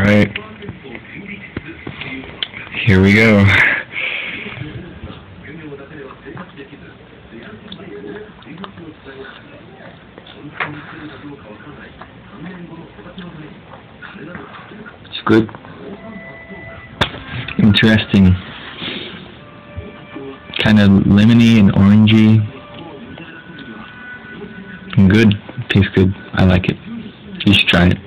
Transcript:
Alright. Here we go. It's good. Interesting. Kind of lemony and orangey. Good. Tastes good. I like it. You should try it.